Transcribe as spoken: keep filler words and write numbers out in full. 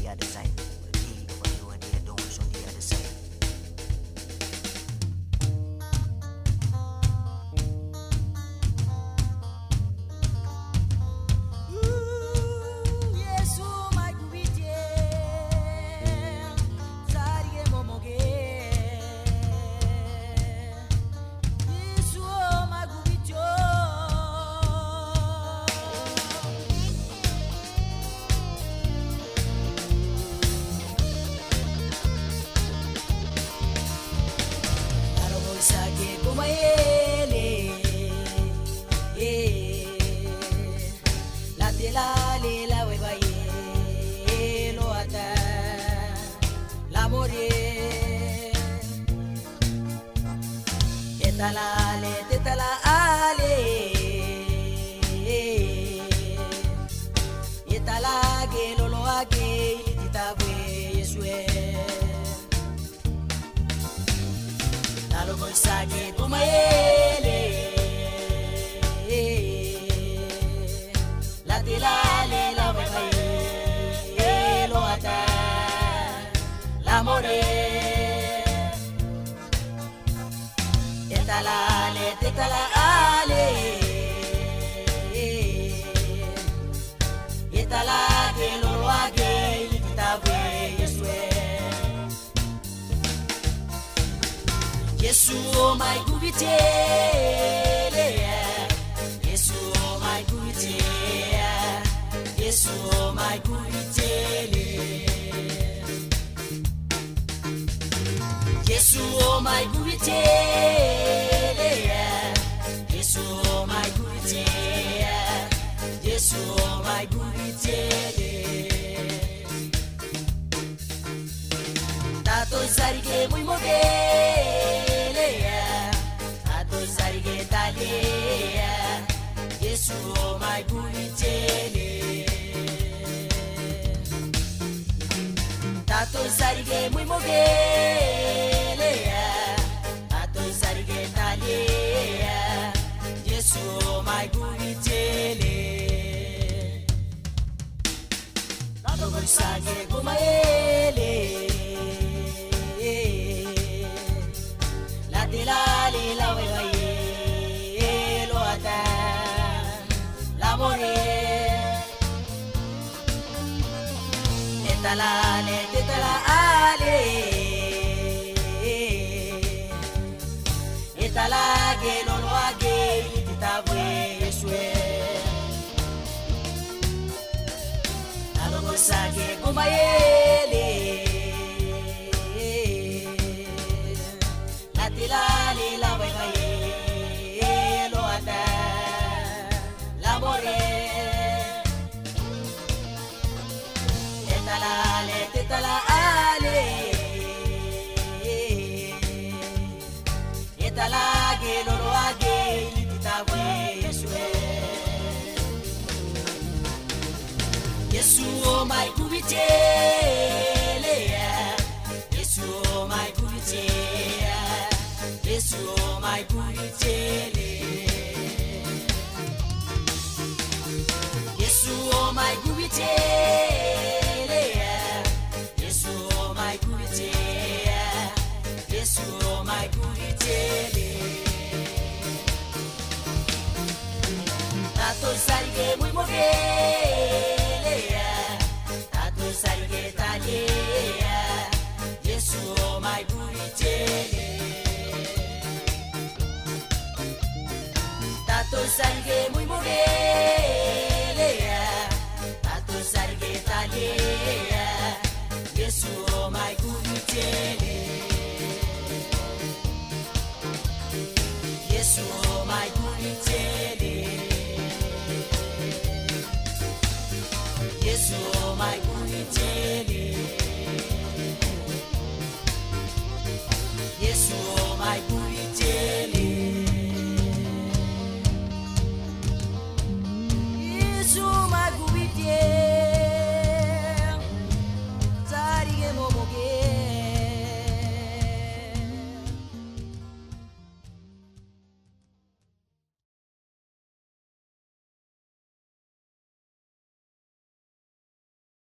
the other side. Me, what you and they doing is on the other side. Talale, te talale, ye talage lolo ake lititavwe yeswe. Talo monsage kumayele, la tilale la webaye lo ata la more. Talale, te talale, ye talage lolo age lititavwe yeswe. Yesu oh my gubite, Yesu oh my gubite, Yesu oh my gubite, Yesu oh my gubite. So my goodie Tato zarige muy mogele Tato zarige tale Yesu my goodie Tato zarige muy mogele Tato zarige tale Yesu my goodie Sage kumayele la tilale la webaye lo ata la more etalale tetalale etalage lolo age lititavwe yeswe Sage kumayele la tilale la webaye lo ata la more etalale tetalale etalage lolo age lititavwe yeswe Yesu oh my gubite Yesu oh my gubite Yesu oh my gubite Yesu oh my gubite